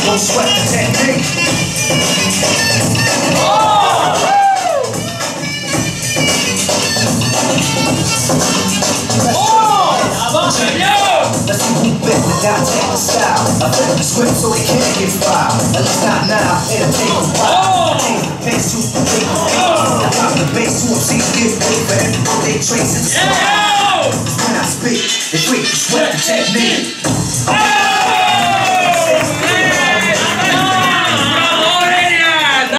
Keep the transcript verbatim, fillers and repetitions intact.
Don't sweat the technique. Let's see who bit without taking the style. I flip the script so they can't get filed. At least not now, it'll take a while. Bass to the beat. I drop the bass to them, see get paid for every day trace in the sky. When I speak, they freak the sweat the technique.